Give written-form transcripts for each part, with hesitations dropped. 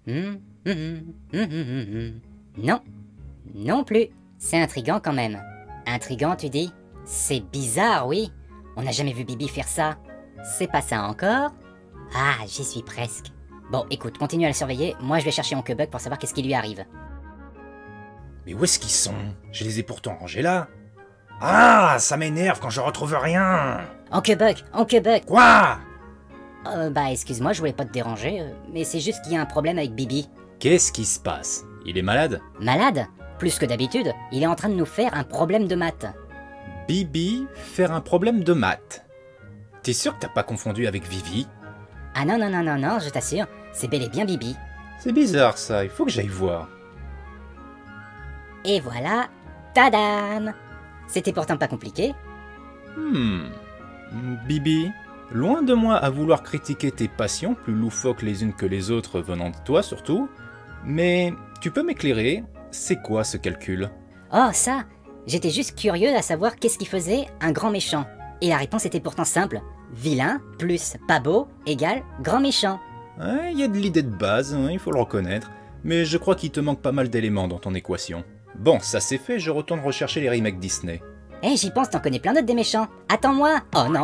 Non, non plus. C'est intriguant quand même. Intriguant, tu dis? C'est bizarre, oui. On n'a jamais vu Bibi faire ça. C'est pas ça encore? Ah, j'y suis presque. Bon, écoute, continue à la surveiller. Moi, je vais chercher Onquebug pour savoir qu'est-ce qui lui arrive. Mais où est-ce qu'ils sont? Je les ai pourtant rangés là. Ah, ça m'énerve quand je retrouve rien. Onquebug, Onquebug. Quoi? Bah, excuse-moi, je voulais pas te déranger, mais c'est juste qu'il y a un problème avec Bibi. Qu'est-ce qui se passe? Il est malade? Malade? Plus que d'habitude, il est en train de nous faire un problème de maths. Bibi faire un problème de maths. T'es sûr que t'as pas confondu avec Vivi? Ah non, non, non, non, non, je t'assure, c'est bel et bien Bibi. C'est bizarre ça, il faut que j'aille voir. Et voilà, tadam! C'était pourtant pas compliqué. Bibi, loin de moi à vouloir critiquer tes passions, plus loufoques les unes que les autres venant de toi surtout, mais tu peux m'éclairer, c'est quoi ce calcul? Oh ça, j'étais juste curieux à savoir qu'est-ce qui faisait un grand méchant. Et la réponse était pourtant simple. Vilain plus pas beau égale grand méchant. Il y a de l'idée de base, il faut le reconnaître, mais je crois qu'il te manque pas mal d'éléments dans ton équation. Bon, ça c'est fait, je retourne rechercher les remakes Disney. Eh, j'y pense, t'en connais plein d'autres des méchants. Attends-moi. Oh non.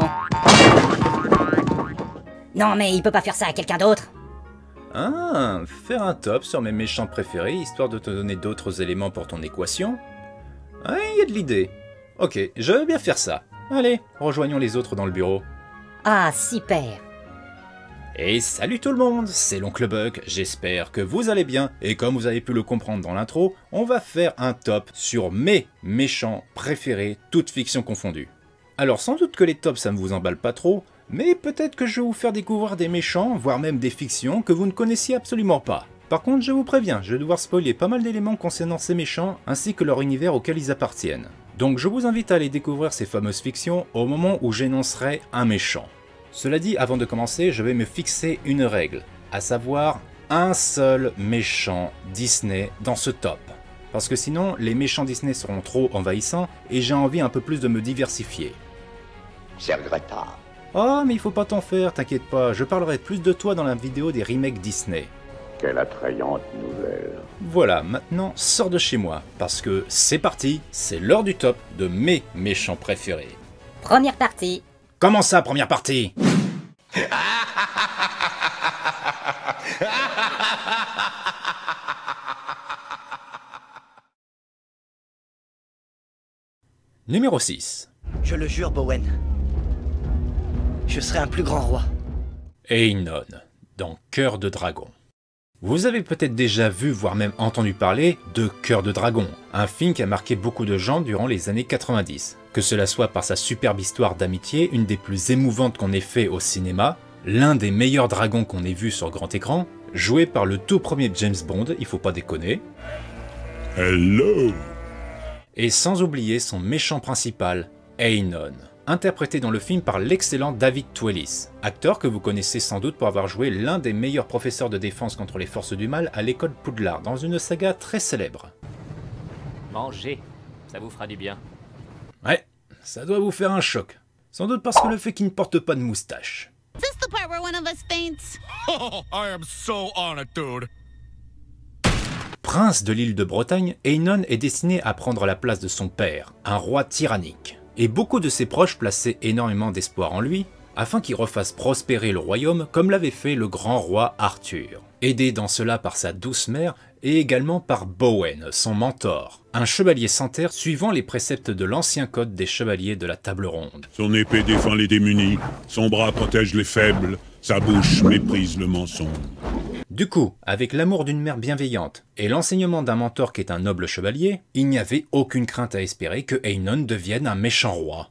Non mais il peut pas faire ça à quelqu'un d'autre. Ah, faire un top sur mes méchants préférés, histoire de te donner d'autres éléments pour ton équation. Il y a de l'idée. Ok, je veux bien faire ça. Allez, rejoignons les autres dans le bureau. Ah, super. Et salut tout le monde, c'est l'oncle Buck, j'espère que vous allez bien, et comme vous avez pu le comprendre dans l'intro, on va faire un top sur mes méchants préférés, toutes fictions confondues. Alors sans doute que les tops ça ne vous emballe pas trop, mais peut-être que je vais vous faire découvrir des méchants, voire même des fictions que vous ne connaissiez absolument pas. Par contre je vous préviens, je vais devoir spoiler pas mal d'éléments concernant ces méchants, ainsi que leur univers auquel ils appartiennent. Donc je vous invite à aller découvrir ces fameuses fictions au moment où j'énoncerai un méchant. Cela dit, avant de commencer, je vais me fixer une règle, à savoir un seul méchant Disney dans ce top. Parce que sinon, les méchants Disney seront trop envahissants et j'ai envie un peu plus de me diversifier. C'est regrettable. Oh, mais il faut pas t'en faire, t'inquiète pas, je parlerai plus de toi dans la vidéo des remakes Disney. Quelle attrayante nouvelle. Voilà, maintenant, sors de chez moi, parce que c'est parti, c'est l'heure du top de mes méchants préférés. Première partie. Comment ça, première partie? Numéro 6. Je le jure, Bowen. Je serai un plus grand roi. Einon, dans Cœur de Dragon. Vous avez peut-être déjà vu, voire même entendu parler de Cœur de Dragon, un film qui a marqué beaucoup de gens durant les années 90. Que cela soit par sa superbe histoire d'amitié, une des plus émouvantes qu'on ait fait au cinéma, l'un des meilleurs dragons qu'on ait vu sur grand écran, joué par le tout premier James Bond, il faut pas déconner. Hello. Et sans oublier son méchant principal, Einon, interprété dans le film par l'excellent David Twellis, acteur que vous connaissez sans doute pour avoir joué l'un des meilleurs professeurs de défense contre les forces du mal à l'école Poudlard, dans une saga très célèbre. Mangez, ça vous fera du bien. Ouais, ça doit vous faire un choc. Sans doute parce que le fait qu'il ne porte pas de moustache. Is this the part where one of us faints? Oh, I am so honored, dude. Prince de l'île de Bretagne, Einon est destiné à prendre la place de son père, un roi tyrannique. Et beaucoup de ses proches plaçaient énormément d'espoir en lui, afin qu'il refasse prospérer le royaume comme l'avait fait le grand roi Arthur. Aidé dans cela par sa douce mère et également par Bowen, son mentor, un chevalier sans terre suivant les préceptes de l'ancien code des chevaliers de la table ronde. Son épée défend les démunis, son bras protège les faibles, sa bouche méprise le mensonge. Du coup, avec l'amour d'une mère bienveillante et l'enseignement d'un mentor qui est un noble chevalier, il n'y avait aucune crainte à espérer que Einon devienne un méchant roi.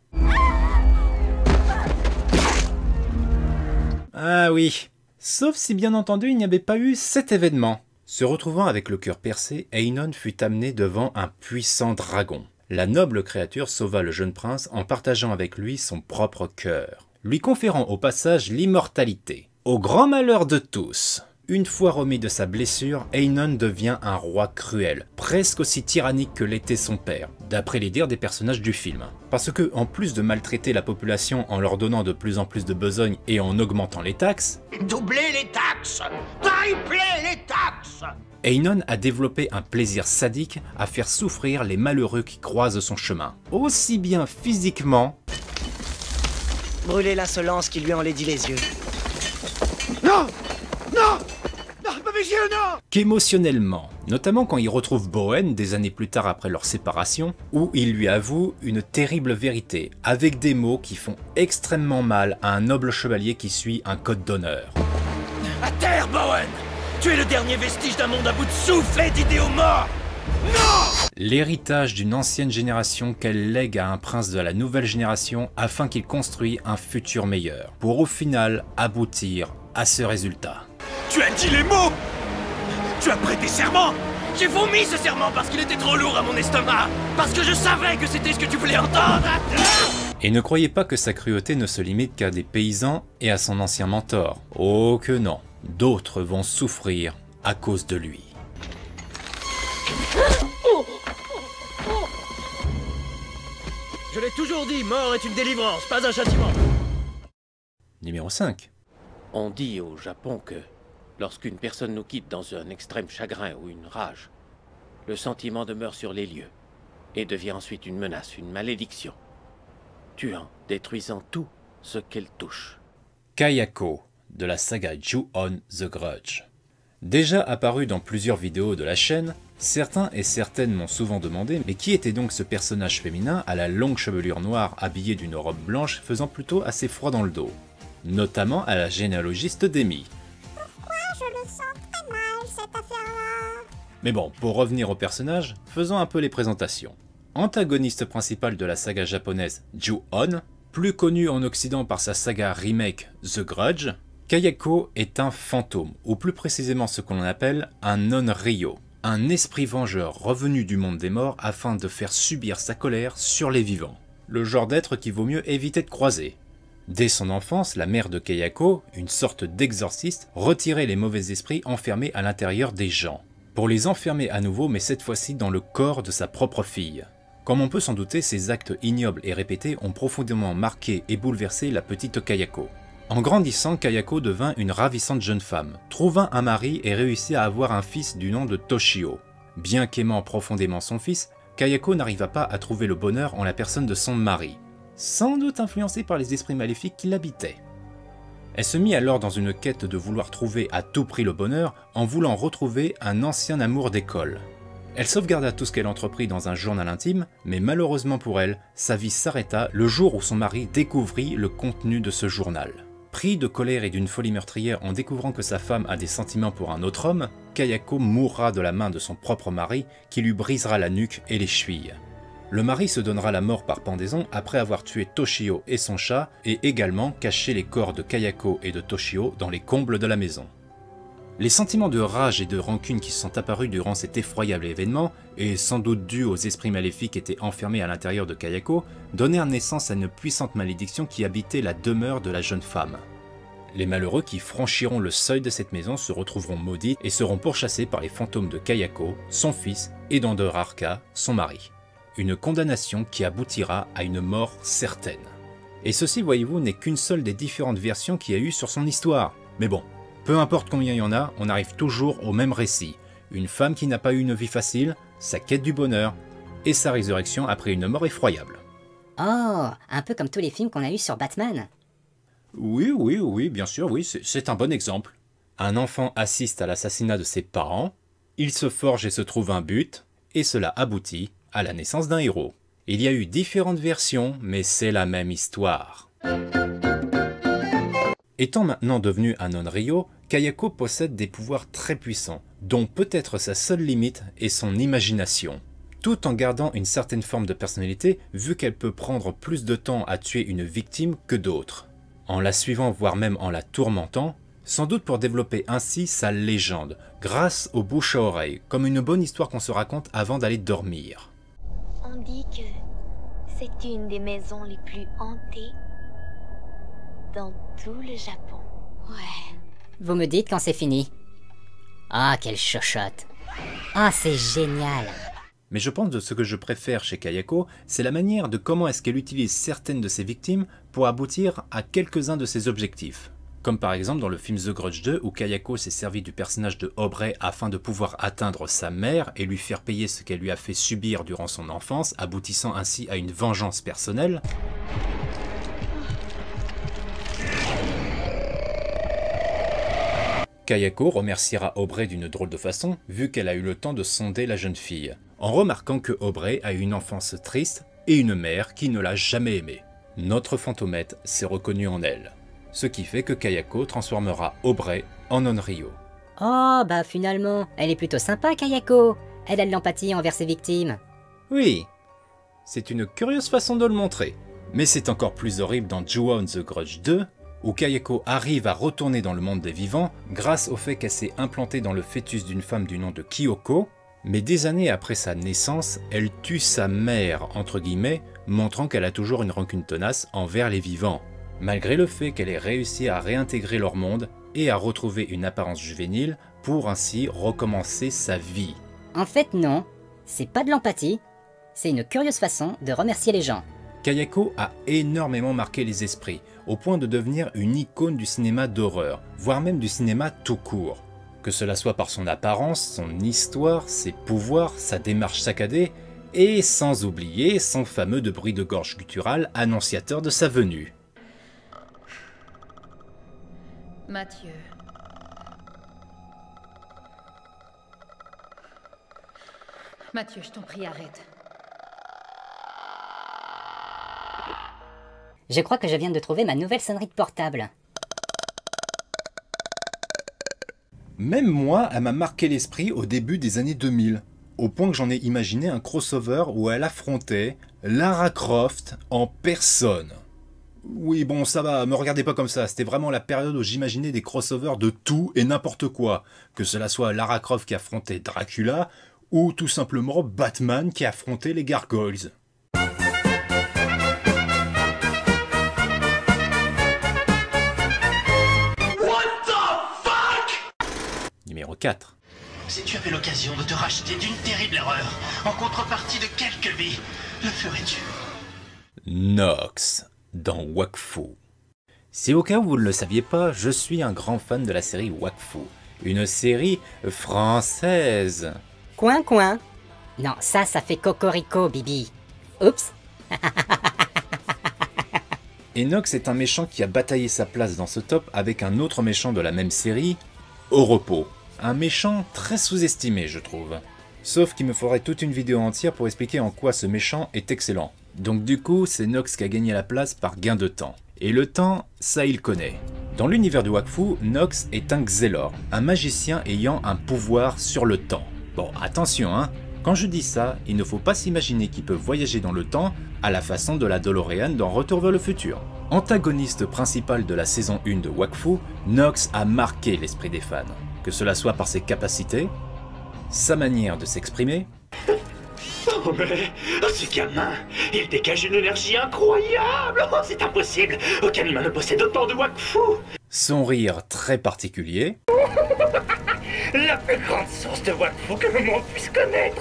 Ah oui, sauf si bien entendu il n'y avait pas eu cet événement. Se retrouvant avec le cœur percé, Einon fut amené devant un puissant dragon. La noble créature sauva le jeune prince en partageant avec lui son propre cœur, lui conférant au passage l'immortalité. Au grand malheur de tous. Une fois remis de sa blessure, Einon devient un roi cruel, presque aussi tyrannique que l'était son père, d'après les dires des personnages du film. Parce que, en plus de maltraiter la population en leur donnant de plus en plus de besogne et en augmentant les taxes, doubler les taxes, tripler les taxes. Einon a développé un plaisir sadique à faire souffrir les malheureux qui croisent son chemin, aussi bien physiquement Brûler l'insolence qui lui enlaidit les yeux. Non, non, non, pas mes yeux, non. qu'émotionnellement, notamment quand il retrouve Bowen des années plus tard après leur séparation, où il lui avoue une terrible vérité, avec des mots qui font extrêmement mal à un noble chevalier qui suit un code d'honneur. À terre, Bowen. Tu es le dernier vestige d'un monde à bout de souffle et d'idéaux morts. Non. L'héritage d'une ancienne génération qu'elle lègue à un prince de la nouvelle génération afin qu'il construise un futur meilleur, pour au final aboutir à ce résultat. Tu as dit les mots. Tu as prêté serment. J'ai vomi ce serment parce qu'il était trop lourd à mon estomac. Parce que je savais que c'était ce que tu voulais entendre. Et ne croyez pas que sa cruauté ne se limite qu'à des paysans et à son ancien mentor. Oh que non, d'autres vont souffrir à cause de lui. Je l'ai toujours dit, mort est une délivrance, pas un châtiment. Numéro 5. On dit au Japon que lorsqu'une personne nous quitte dans un extrême chagrin ou une rage, le sentiment demeure sur les lieux et devient ensuite une menace, une malédiction, tuant, détruisant tout ce qu'elle touche. Kayako, de la saga Ju-On The Grudge. Déjà apparu dans plusieurs vidéos de la chaîne, certains et certaines m'ont souvent demandé mais qui était donc ce personnage féminin à la longue chevelure noire habillé d'une robe blanche faisant plutôt assez froid dans le dos, notamment à la généalogiste Demi. Pourquoi je le sens très mal cette affaire-là? Mais bon, pour revenir au personnage, faisons un peu les présentations. Antagoniste principal de la saga japonaise Ju-On, plus connu en Occident par sa saga remake The Grudge, Kayako est un fantôme, ou plus précisément ce qu'on appelle un non-ryo, un esprit vengeur revenu du monde des morts afin de faire subir sa colère sur les vivants. Le genre d'être qu'il vaut mieux éviter de croiser. Dès son enfance, la mère de Kayako, une sorte d'exorciste, retirait les mauvais esprits enfermés à l'intérieur des gens, pour les enfermer à nouveau mais cette fois-ci dans le corps de sa propre fille. Comme on peut s'en douter, ces actes ignobles et répétés ont profondément marqué et bouleversé la petite Kayako. En grandissant, Kayako devint une ravissante jeune femme, trouva un mari et réussit à avoir un fils du nom de Toshio. Bien qu'aimant profondément son fils, Kayako n'arriva pas à trouver le bonheur en la personne de son mari, sans doute influencée par les esprits maléfiques qui l'habitaient. Elle se mit alors dans une quête de vouloir trouver à tout prix le bonheur en voulant retrouver un ancien amour d'école. Elle sauvegarda tout ce qu'elle entreprit dans un journal intime, mais malheureusement pour elle, sa vie s'arrêta le jour où son mari découvrit le contenu de ce journal. Pris de colère et d'une folie meurtrière en découvrant que sa femme a des sentiments pour un autre homme, Kayako mourra de la main de son propre mari qui lui brisera la nuque et les chevilles. Le mari se donnera la mort par pendaison après avoir tué Toshio et son chat et également caché les corps de Kayako et de Toshio dans les combles de la maison. Les sentiments de rage et de rancune qui se sont apparus durant cet effroyable événement, et sans doute dus aux esprits maléfiques qui étaient enfermés à l'intérieur de Kayako, donnèrent naissance à une puissante malédiction qui habitait la demeure de la jeune femme. Les malheureux qui franchiront le seuil de cette maison se retrouveront maudits et seront pourchassés par les fantômes de Kayako, son fils, et dans de rares cas, son mari. Une condamnation qui aboutira à une mort certaine. Et ceci, voyez-vous, n'est qu'une seule des différentes versions qu'il y a eu sur son histoire. Mais bon, peu importe combien il y en a, on arrive toujours au même récit. Une femme qui n'a pas eu une vie facile, sa quête du bonheur, et sa résurrection après une mort effroyable. Oh, un peu comme tous les films qu'on a eus sur Batman. Oui, bien sûr, oui, c'est un bon exemple. Un enfant assiste à l'assassinat de ses parents, il se forge et se trouve un but, et cela aboutit à la naissance d'un héros. Il y a eu différentes versions, mais c'est la même histoire. Étant maintenant devenu un non-ryo, Kayako possède des pouvoirs très puissants, dont peut-être sa seule limite est son imagination. Tout en gardant une certaine forme de personnalité, vu qu'elle peut prendre plus de temps à tuer une victime que d'autres. En la suivant, voire même en la tourmentant, sans doute pour développer ainsi sa légende, grâce aux bouche à oreille, comme une bonne histoire qu'on se raconte avant d'aller dormir. On dit que c'est une des maisons les plus hantées dans tout le Japon. Ouais. Vous me dites quand c'est fini. Ah, quelle chochotte. Ah, c'est génial. Mais je pense que ce que je préfère chez Kayako, c'est la manière de comment est-ce qu'elle utilise certaines de ses victimes pour aboutir à quelques-uns de ses objectifs. Comme par exemple dans le film The Grudge 2 où Kayako s'est servi du personnage de Aubrey afin de pouvoir atteindre sa mère et lui faire payer ce qu'elle lui a fait subir durant son enfance, aboutissant ainsi à une vengeance personnelle. Kayako remerciera Aubrey d'une drôle de façon, vu qu'elle a eu le temps de sonder la jeune fille, en remarquant que Aubrey a eu une enfance triste et une mère qui ne l'a jamais aimée. Notre fantomette s'est reconnu en elle, ce qui fait que Kayako transformera Aubrey en Onryo. Oh, bah finalement, elle est plutôt sympa, Kayako. Elle a de l'empathie envers ses victimes. Oui, c'est une curieuse façon de le montrer, mais c'est encore plus horrible dans Ju-On The Grudge 2, où Kayako arrive à retourner dans le monde des vivants grâce au fait qu'elle s'est implantée dans le fœtus d'une femme du nom de Kyoko, mais des années après sa naissance, elle tue sa mère, entre guillemets, montrant qu'elle a toujours une rancune tenace envers les vivants, malgré le fait qu'elle ait réussi à réintégrer leur monde et à retrouver une apparence juvénile pour ainsi recommencer sa vie. En fait non, c'est pas de l'empathie, c'est une curieuse façon de remercier les gens. Kayako a énormément marqué les esprits, au point de devenir une icône du cinéma d'horreur, voire même du cinéma tout court. Que cela soit par son apparence, son histoire, ses pouvoirs, sa démarche saccadée, et sans oublier son fameux de bruit de gorge guttural annonciateur de sa venue. Mathieu. Mathieu, je t'en prie, arrête. Je crois que je viens de trouver ma nouvelle sonnerie de portable. Même moi, elle m'a marqué l'esprit au début des années 2000, au point que j'en ai imaginé un crossover où elle affrontait Lara Croft en personne. Oui bon ça va, me regardez pas comme ça, c'était vraiment la période où j'imaginais des crossovers de tout et n'importe quoi, que cela soit Lara Croft qui affrontait Dracula, ou tout simplement Batman qui affrontait les Gargoyles. Numéro 4. Si tu avais l'occasion de te racheter d'une terrible erreur, en contrepartie de quelques vies, le ferais-tu? Nox, dans Wakfu. Si au cas où vous ne le saviez pas, je suis un grand fan de la série Wakfu, une série française. Coin coin. Non, ça fait cocorico, Bibi. Oups. Et Nox est un méchant qui a bataillé sa place dans ce top avec un autre méchant de la même série, Au Repos. Un méchant très sous-estimé, je trouve. Sauf qu'il me faudrait toute une vidéo entière pour expliquer en quoi ce méchant est excellent. Donc du coup, c'est Nox qui a gagné la place par gain de temps. Et le temps, ça il connaît. Dans l'univers du Wakfu, Nox est un Xelor, un magicien ayant un pouvoir sur le temps. Bon, attention hein, quand je dis ça, il ne faut pas s'imaginer qu'il peut voyager dans le temps à la façon de la DeLorean dans Retour vers le futur. Antagoniste principal de la saison 1 de Wakfu, Nox a marqué l'esprit des fans. Que cela soit par ses capacités, sa manière de s'exprimer. Oh mais, ce gamin, il dégage une énergie incroyable. Oh, c'est impossible, aucun humain ne possède autant de Wakfu. Son rire très particulier. La plus grande source de Wakfu que le monde puisse connaître.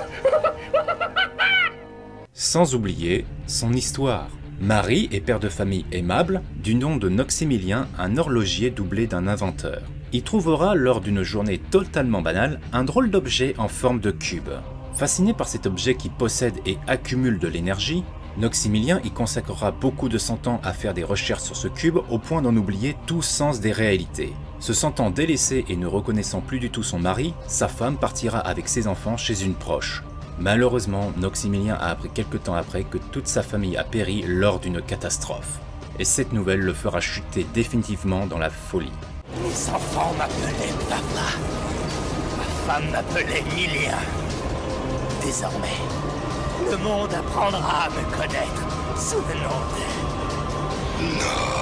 Sans oublier son histoire. Marie est père de famille aimable, du nom de Noximilien, un horloger doublé d'un inventeur. Il trouvera, lors d'une journée totalement banale, un drôle d'objet en forme de cube. Fasciné par cet objet qui possède et accumule de l'énergie, Noximilien y consacrera beaucoup de son temps à faire des recherches sur ce cube au point d'en oublier tout sens des réalités. Se sentant délaissé et ne reconnaissant plus du tout son mari, sa femme partira avec ses enfants chez une proche. Malheureusement, Noximilien a appris quelque temps après que toute sa famille a péri lors d'une catastrophe. Et cette nouvelle le fera chuter définitivement dans la folie. Les enfants m'appelaient papa. Ma femme m'appelait Milien. Désormais, le monde apprendra à me connaître sous le nom de...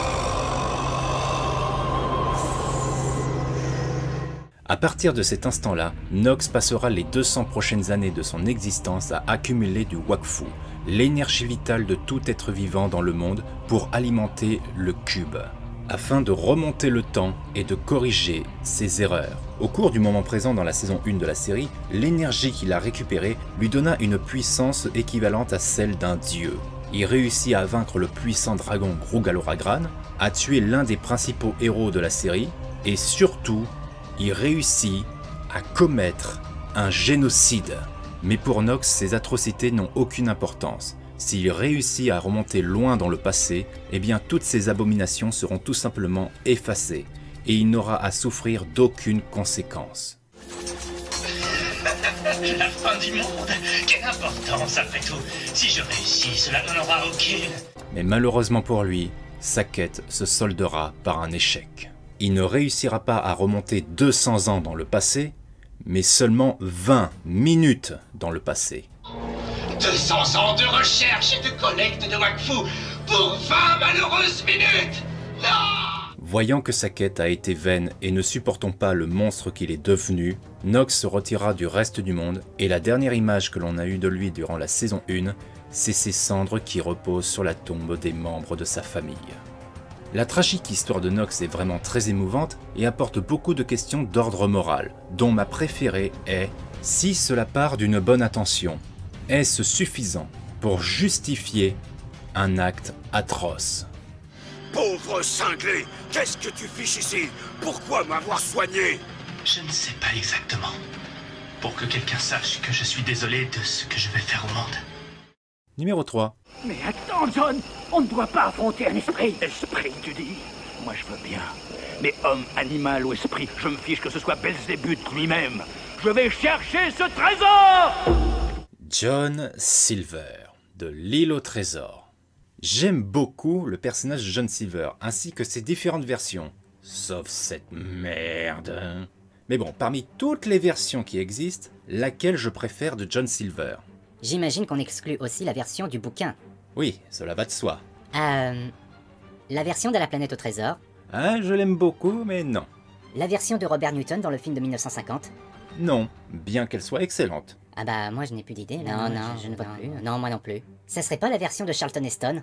À partir de cet instant-là, Nox passera les 200 prochaines années de son existence à accumuler du Wakfu, l'énergie vitale de tout être vivant dans le monde pour alimenter le cube. afin de remonter le temps et de corriger ses erreurs. Au cours du moment présent dans la saison 1 de la série, l'énergie qu'il a récupérée lui donna une puissance équivalente à celle d'un dieu. Il réussit à vaincre le puissant dragon Grugaloraghran, à tuer l'un des principaux héros de la série, et surtout, il réussit à commettre un génocide. Mais pour Nox, ces atrocités n'ont aucune importance. S'il réussit à remonter loin dans le passé, eh bien toutes ces abominations seront tout simplement effacées, et il n'aura à souffrir d'aucune conséquence. La fin du monde. Quelle importance après tout. Si je réussis, cela n'en aura aucune. Mais malheureusement pour lui, sa quête se soldera par un échec. Il ne réussira pas à remonter 200 ans dans le passé, mais seulement 20 minutes dans le passé. 200 ans de recherche et de collecte de Wakfu pour 20 malheureuses minutes. Non! Voyant que sa quête a été vaine et ne supportant pas le monstre qu'il est devenu, Nox se retira du reste du monde et la dernière image que l'on a eue de lui durant la saison 1, c'est ses cendres qui reposent sur la tombe des membres de sa famille. La tragique histoire de Nox est vraiment très émouvante et apporte beaucoup de questions d'ordre moral, dont ma préférée est « Si cela part d'une bonne intention, est-ce suffisant pour justifier un acte atroce ?» Pauvre cinglé, qu'est-ce que tu fiches ici? Pourquoi m'avoir soigné? Je ne sais pas exactement. Pour que quelqu'un sache que je suis désolé de ce que je vais faire au monde. Numéro 3. Mais attends, John, on ne doit pas affronter un esprit. Esprit, tu dis? Moi, je veux bien. Mais homme, animal ou esprit, je me fiche que ce soit Belzébuth lui-même. Je vais chercher ce trésor! John Silver, de l'île au trésor. J'aime beaucoup le personnage de John Silver, ainsi que ses différentes versions. Sauf cette merde. Mais bon, parmi toutes les versions qui existent, laquelle je préfère de John Silver? J'imagine qu'on exclut aussi la version du bouquin. Oui, cela va de soi. La version de la planète au trésor. Ah, je l'aime beaucoup, mais non. La version de Robert Newton dans le film de 1950. Non, bien qu'elle soit excellente. Ah bah, moi je n'ai plus d'idée. Non, je ne vois plus. Non, moi non plus. Ça serait pas la version de Charlton Heston?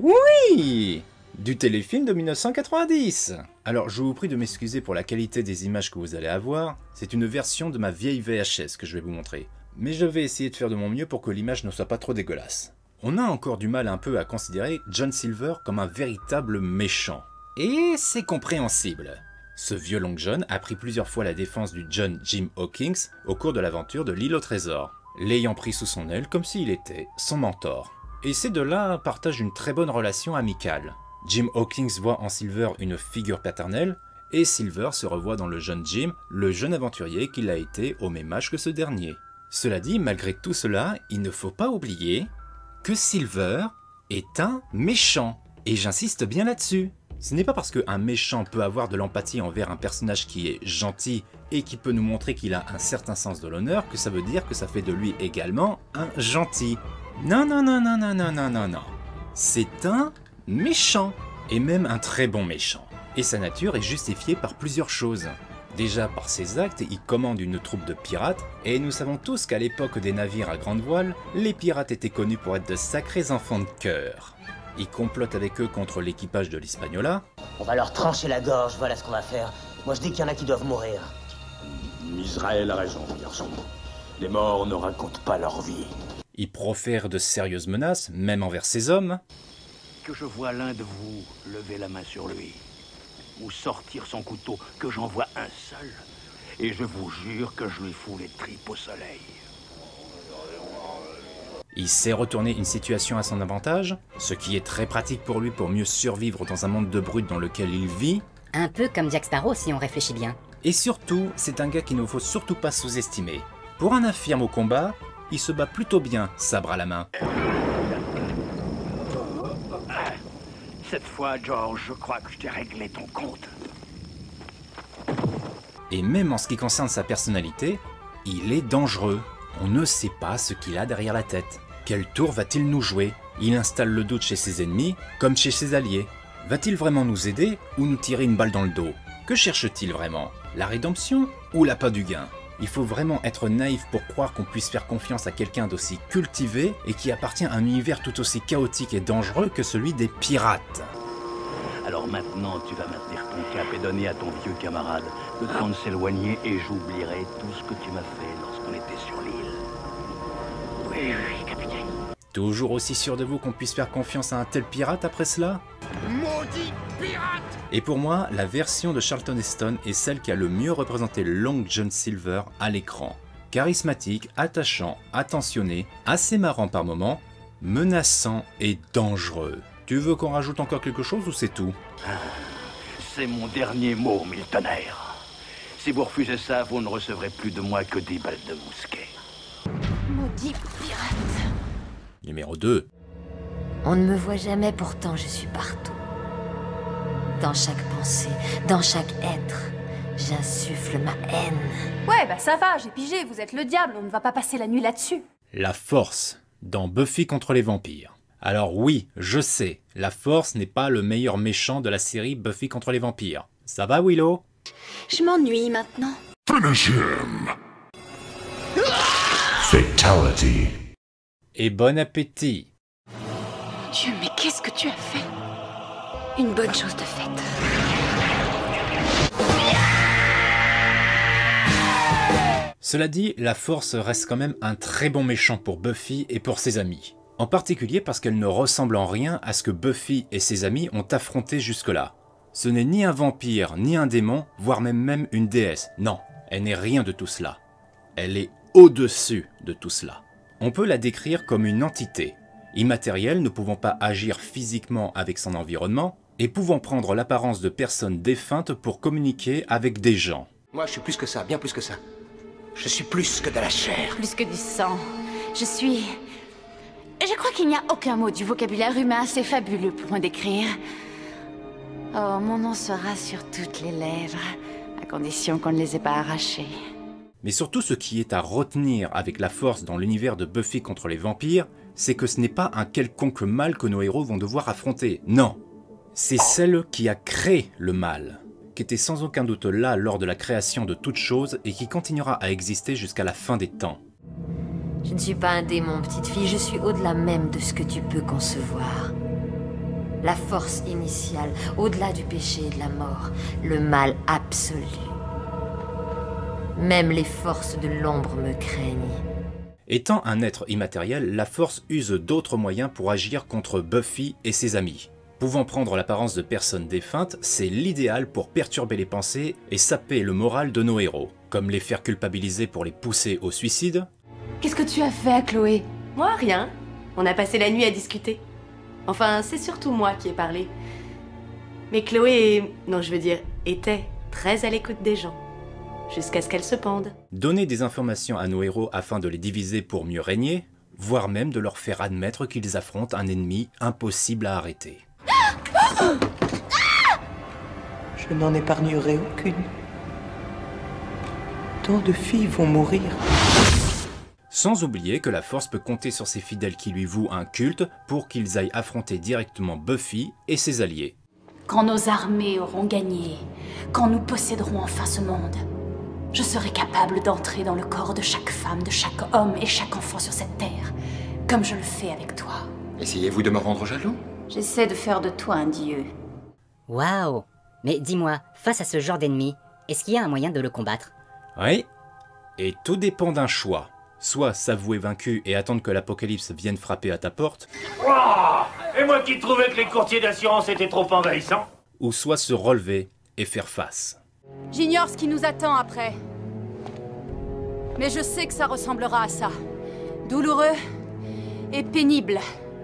Oui! Du téléfilm de 1990. Alors, je vous prie de m'excuser pour la qualité des images que vous allez avoir. C'est une version de ma vieille VHS que je vais vous montrer. Mais je vais essayer de faire de mon mieux pour que l'image ne soit pas trop dégueulasse. On a encore du mal un peu à considérer John Silver comme un véritable méchant. Et c'est compréhensible. Ce violent John a pris plusieurs fois la défense du John Jim Hawkins au cours de l'aventure de l'île au trésor, l'ayant pris sous son aile comme s'il était son mentor. Et ces deux-là partagent une très bonne relation amicale. Jim Hawkins voit en Silver une figure paternelle, et Silver se revoit dans le jeune Jim, le jeune aventurier qu'il a été au même âge que ce dernier. Cela dit, malgré tout cela, il ne faut pas oublier que Silver est un méchant, et j'insiste bien là-dessus. Ce n'est pas parce qu'un méchant peut avoir de l'empathie envers un personnage qui est gentil et qui peut nous montrer qu'il a un certain sens de l'honneur que ça veut dire que ça fait de lui également un gentil. Non, non, non, non, non, non, non, non, non. C'est un méchant, et même un très bon méchant. Et sa nature est justifiée par plusieurs choses. Déjà par ses actes, il commande une troupe de pirates, et nous savons tous qu'à l'époque des navires à grande voile, les pirates étaient connus pour être de sacrés enfants de cœur. Il complote avec eux contre l'équipage de l'Hispaniola. On va leur trancher la gorge, voilà ce qu'on va faire. Moi je dis qu'il y en a qui doivent mourir. Israël a raison, garçon. Les morts ne racontent pas leur vie. Il profère de sérieuses menaces, même envers ses hommes. Que je vois l'un de vous lever la main sur lui, ou sortir son couteau, que j'en vois un seul, et je vous jure que je lui fous les tripes au soleil. Il sait retourner une situation à son avantage, ce qui est très pratique pour lui pour mieux survivre dans un monde de brutes dans lequel il vit. Un peu comme Jack Sparrow si on réfléchit bien. Et surtout, c'est un gars qu'il ne faut surtout pas sous-estimer. Pour un infirme au combat, il se bat plutôt bien, sabre à la main. Cette fois, George, je crois que je t'ai réglé ton compte. Et même en ce qui concerne sa personnalité, il est dangereux. On ne sait pas ce qu'il a derrière la tête. Quel tour va-t-il nous jouer? Il installe le doute chez ses ennemis, comme chez ses alliés. Va-t-il vraiment nous aider ou nous tirer une balle dans le dos? Que cherche-t-il vraiment? La rédemption ou l'appât du gain? Il faut vraiment être naïf pour croire qu'on puisse faire confiance à quelqu'un d'aussi cultivé et qui appartient à un univers tout aussi chaotique et dangereux que celui des pirates. Alors maintenant, tu vas maintenir ton cap et donner à ton vieux camarade le temps de s'éloigner et j'oublierai tout ce que tu m'as fait lorsqu'on était sur l'île. Oui, oui, capitaine. Toujours aussi sûr de vous qu'on puisse faire confiance à un tel pirate après cela? Maudit pirate! Et pour moi, la version de Charlton Heston est celle qui a le mieux représenté Long John Silver à l'écran. Charismatique, attachant, attentionné, assez marrant par moments, menaçant et dangereux. Tu veux qu'on rajoute encore quelque chose ou c'est tout? C'est mon dernier mot, mille tonnerres. Si vous refusez ça, vous ne recevrez plus de moi que des balles de mousquet. Maudit pirate. Numéro 2. On ne me voit jamais, pourtant je suis partout. Dans chaque pensée, dans chaque être, j'insuffle ma haine. Ouais, bah ça va, j'ai pigé, vous êtes le diable, on ne va pas passer la nuit là-dessus. La Force, dans Buffy contre les vampires. Alors oui, je sais, la Force n'est pas le meilleur méchant de la série Buffy contre les vampires. Ça va, Willow? Je m'ennuie maintenant. Finish him. Fatality. Et bon appétit. Dieu, mais qu'est-ce que tu as fait? Une bonne chose de faite. Cela dit, la Force reste quand même un très bon méchant pour Buffy et pour ses amis. En particulier parce qu'elle ne ressemble en rien à ce que Buffy et ses amis ont affronté jusque-là. Ce n'est ni un vampire, ni un démon, voire même une déesse. Non, elle n'est rien de tout cela. Elle est au-dessus de tout cela. On peut la décrire comme une entité, immatérielle ne pouvant pas agir physiquement avec son environnement, et pouvant prendre l'apparence de personnes défuntes pour communiquer avec des gens. Moi, je suis plus que ça, bien plus que ça. Je suis plus que de la chair. Plus que du sang. Je crois qu'il n'y a aucun mot du vocabulaire humain assez fabuleux pour me décrire. Oh, mon nom sera sur toutes les lèvres, à condition qu'on ne les ait pas arrachées. Mais surtout ce qui est à retenir avec la Force dans l'univers de Buffy contre les vampires, c'est que ce n'est pas un quelconque mal que nos héros vont devoir affronter, non. C'est celle qui a créé le mal, qui était sans aucun doute là lors de la création de toute chose et qui continuera à exister jusqu'à la fin des temps. Je ne suis pas un démon, petite fille, je suis au-delà même de ce que tu peux concevoir. La force initiale, au-delà du péché et de la mort, le mal absolu. Même les forces de l'ombre me craignent. Étant un être immatériel, la Force use d'autres moyens pour agir contre Buffy et ses amis. Pouvant prendre l'apparence de personnes défuntes, c'est l'idéal pour perturber les pensées et saper le moral de nos héros, comme les faire culpabiliser pour les pousser au suicide. Qu'est-ce que tu as fait, Chloé? Moi, rien. On a passé la nuit à discuter. Enfin, c'est surtout moi qui ai parlé. Mais Chloé, était très à l'écoute des gens. Jusqu'à ce qu'elle se pende. Donner des informations à nos héros afin de les diviser pour mieux régner, voire même de leur faire admettre qu'ils affrontent un ennemi impossible à arrêter. Je n'en épargnerai aucune. Tant de filles vont mourir. Sans oublier que la Force peut compter sur ses fidèles qui lui vouent un culte pour qu'ils aillent affronter directement Buffy et ses alliés. Quand nos armées auront gagné, quand nous posséderons enfin ce monde, je serai capable d'entrer dans le corps de chaque femme, de chaque homme et chaque enfant sur cette terre, comme je le fais avec toi. Essayez-vous de me rendre jaloux? J'essaie de faire de toi un dieu. Waouh! Mais dis-moi, face à ce genre d'ennemi, est-ce qu'il y a un moyen de le combattre? Oui, et tout dépend d'un choix. Soit s'avouer vaincu et attendre que l'apocalypse vienne frapper à ta porte. Oh, et moi qui trouvais que les courtiers d'assurance étaient trop envahissants. Ou soit se relever et faire face. J'ignore ce qui nous attend après. Mais je sais que ça ressemblera à ça. Douloureux et pénible.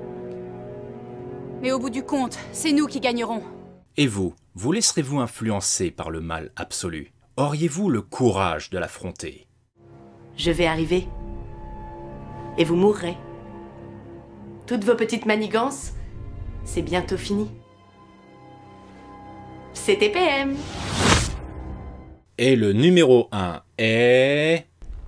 Mais au bout du compte, c'est nous qui gagnerons. Et vous laisserez-vous influencer par le mal absolu? Auriez-vous le courage de l'affronter? Je vais arriver. Et vous mourrez. Toutes vos petites manigances, c'est bientôt fini. C'était PM. Et le numéro 1 est...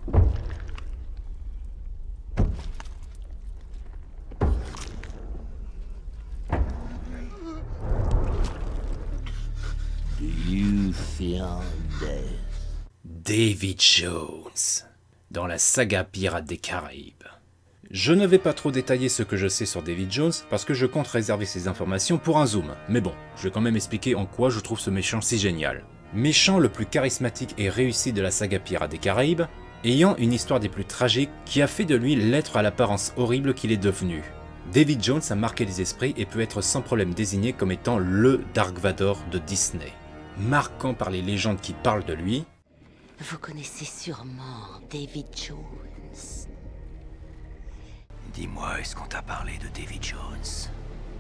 You feel death. Davy Jones, dans la saga Pirates des Caraïbes. Je ne vais pas trop détailler ce que je sais sur David Jones parce que je compte réserver ces informations pour un zoom, mais bon, je vais quand même expliquer en quoi je trouve ce méchant si génial. Méchant le plus charismatique et réussi de la saga Pirates des Caraïbes, ayant une histoire des plus tragiques qui a fait de lui l'être à l'apparence horrible qu'il est devenu. David Jones a marqué les esprits et peut être sans problème désigné comme étant le Dark Vador de Disney. Marquant par les légendes qui parlent de lui. Vous connaissez sûrement David Jones. Dis-moi, est-ce qu'on t'a parlé de David Jones?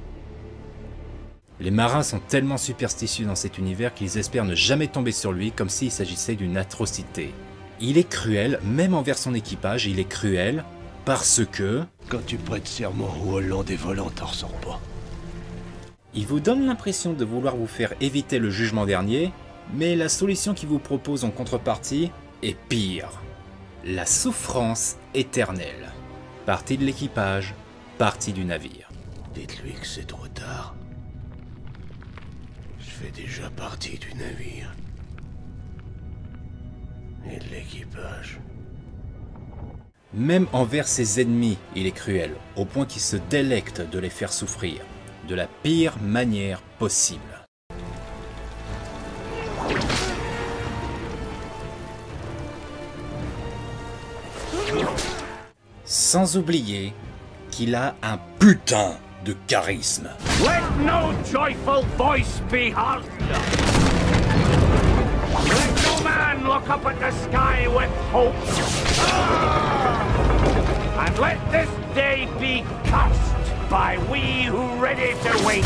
Les marins sont tellement superstitieux dans cet univers qu'ils espèrent ne jamais tomber sur lui comme s'il s'agissait d'une atrocité. Il est cruel, même envers son équipage, il est cruel parce que... Quand tu prêtes serment au Holland des volants, t'en ressors pas. Il vous donne l'impression de vouloir vous faire éviter le jugement dernier, mais la solution qu'il vous propose en contrepartie est pire. La souffrance éternelle. Partie de l'équipage, partie du navire. Dites-lui que c'est trop tard. Je fais déjà partie du navire. Et de l'équipage. Même envers ses ennemis, il est cruel, au point qu'il se délecte de les faire souffrir, de la pire manière possible. Sans oublier qu'il a un putain de charisme. Let no joyful voice be heard. Let no man look up at the sky with hope. And let this day be cursed by we who ready to wait.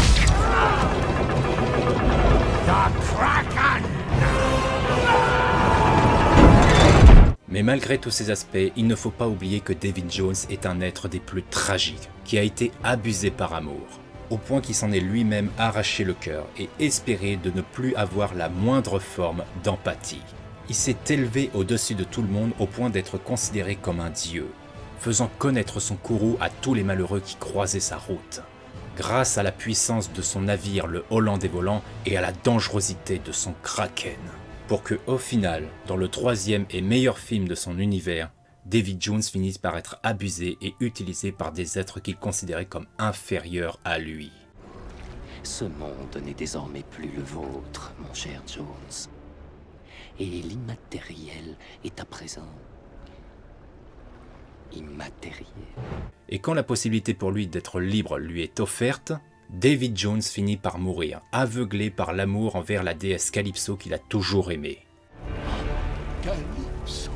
The Kraken! Mais malgré tous ces aspects, il ne faut pas oublier que David Jones est un être des plus tragiques, qui a été abusé par amour, au point qu'il s'en est lui-même arraché le cœur et espéré de ne plus avoir la moindre forme d'empathie. Il s'est élevé au-dessus de tout le monde au point d'être considéré comme un dieu, faisant connaître son courroux à tous les malheureux qui croisaient sa route. Grâce à la puissance de son navire, le Holland des volants, et à la dangerosité de son Kraken. Pour que, au final, dans le troisième et meilleur film de son univers, David Jones finisse par être abusé et utilisé par des êtres qu'il considérait comme inférieurs à lui. Ce monde n'est désormais plus le vôtre, mon cher Jones. Et l'immatériel est à présent immatériel. Et quand la possibilité pour lui d'être libre lui est offerte, David Jones finit par mourir, aveuglé par l'amour envers la déesse Calypso qu'il a toujours aimée. Calypso.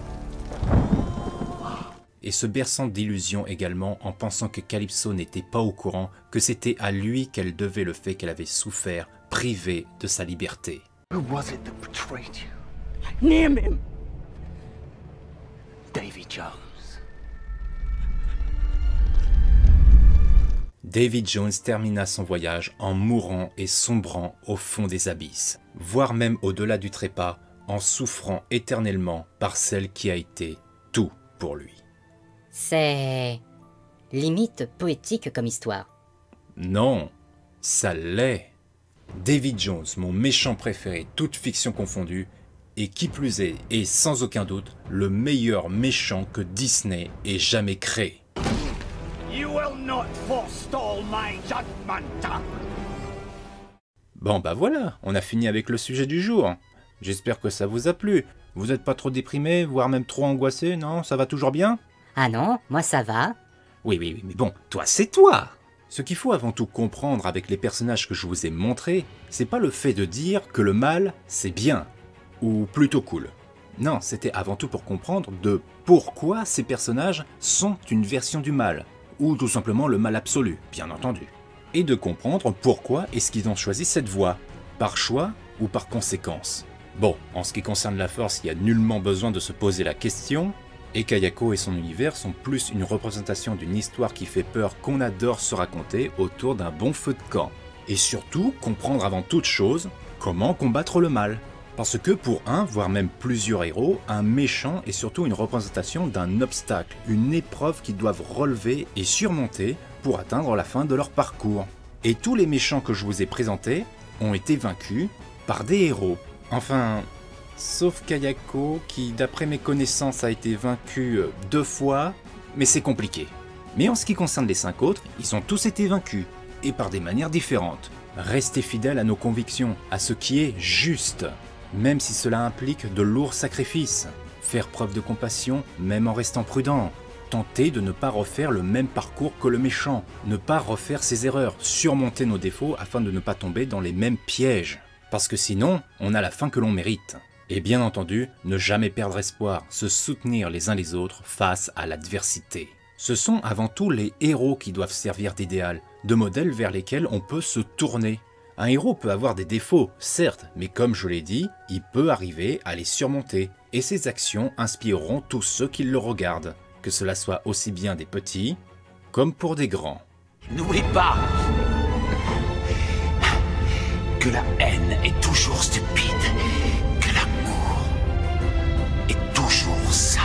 Et se berçant d'illusions également en pensant que Calypso n'était pas au courant que c'était à lui qu'elle devait le fait qu'elle avait souffert, privée de sa liberté. Who was it that betrayed you? Name him! Davy Jones. David Jones termina son voyage en mourant et sombrant au fond des abysses, voire même au-delà du trépas, en souffrant éternellement par celle qui a été tout pour lui. C'est... limite poétique comme histoire. Non, ça l'est. David Jones, mon méchant préféré, toute fiction confondue, et qui plus est, et sans aucun doute, le meilleur méchant que Disney ait jamais créé. You will not forestall my judgment. Bon bah voilà, on a fini avec le sujet du jour. J'espère que ça vous a plu. Vous n'êtes pas trop déprimé, voire même trop angoissé, non? Ça va toujours bien? Ah non, moi ça va. Oui, mais bon, toi c'est toi! Ce qu'il faut avant tout comprendre avec les personnages que je vous ai montrés, c'est pas le fait de dire que le mal, c'est bien, ou plutôt cool. Non, c'était avant tout pour comprendre de pourquoi ces personnages sont une version du mal, ou tout simplement le mal absolu, bien entendu. Et de comprendre pourquoi est-ce qu'ils ont choisi cette voie, par choix ou par conséquence. Bon, en ce qui concerne la Force, il n'y a nullement besoin de se poser la question, et Kayako et son univers sont plus une représentation d'une histoire qui fait peur qu'on adore se raconter autour d'un bon feu de camp. Et surtout, comprendre avant toute chose comment combattre le mal. Parce que pour un, voire même plusieurs héros, un méchant est surtout une représentation d'un obstacle, une épreuve qu'ils doivent relever et surmonter pour atteindre la fin de leur parcours. Et tous les méchants que je vous ai présentés ont été vaincus par des héros. Enfin, sauf Kayako qui, d'après mes connaissances, a été vaincu 2 fois, mais c'est compliqué. Mais en ce qui concerne les 5 autres, ils ont tous été vaincus, et par des manières différentes. Restez fidèles à nos convictions, à ce qui est juste, même si cela implique de lourds sacrifices. Faire preuve de compassion, même en restant prudent. Tenter de ne pas refaire le même parcours que le méchant, ne pas refaire ses erreurs, surmonter nos défauts afin de ne pas tomber dans les mêmes pièges. Parce que sinon, on a la fin que l'on mérite. Et bien entendu, ne jamais perdre espoir, se soutenir les uns les autres face à l'adversité. Ce sont avant tout les héros qui doivent servir d'idéal, de modèles vers lesquels on peut se tourner. Un héros peut avoir des défauts, certes, mais comme je l'ai dit, il peut arriver à les surmonter, et ses actions inspireront tous ceux qui le regardent, que cela soit aussi bien des petits, comme pour des grands. N'oublie pas que la haine est toujours stupide, que l'amour est toujours sage.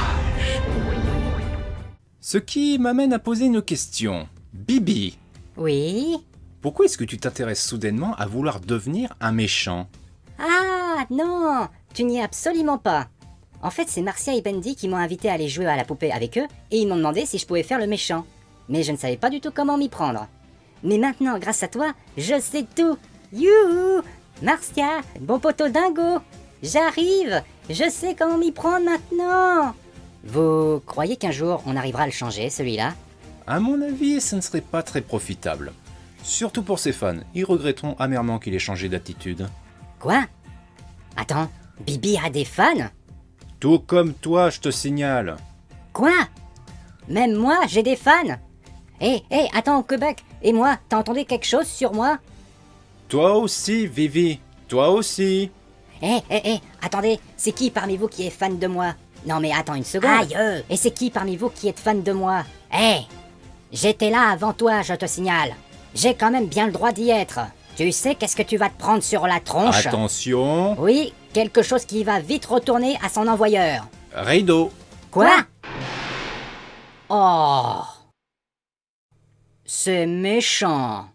Ce qui m'amène à poser une question. Bibi. Oui? Pourquoi est-ce que tu t'intéresses soudainement à vouloir devenir un méchant? Ah non, tu n'y es absolument pas. En fait, c'est Marcia et Bendy qui m'ont invité à aller jouer à la poupée avec eux et ils m'ont demandé si je pouvais faire le méchant. Mais je ne savais pas du tout comment m'y prendre. Mais maintenant, grâce à toi, je sais tout. Youhou! Marcia, bon poteau dingo, j'arrive, je sais comment m'y prendre maintenant. Vous croyez qu'un jour on arrivera à le changer, celui-là? À mon avis, ce ne serait pas très profitable. Surtout pour ses fans, ils regretteront amèrement qu'il ait changé d'attitude. Quoi? Attends, Bibi a des fans? Tout comme toi, je te signale. Quoi? Même moi, j'ai des fans? Attends, Québec, et moi, t'as entendu quelque chose sur moi? Toi aussi, Vivi, toi aussi. Attendez, c'est qui parmi vous qui est fan de moi? Non mais attends une seconde. Aïe! Et c'est qui parmi vous qui est fan de moi? J'étais là avant toi, je te signale. J'ai quand même bien le droit d'y être. Tu sais qu'est-ce que tu vas te prendre sur la tronche? Attention. Oui, quelque chose qui va vite retourner à son envoyeur. Rideau. Quoi? Oh! C'est méchant.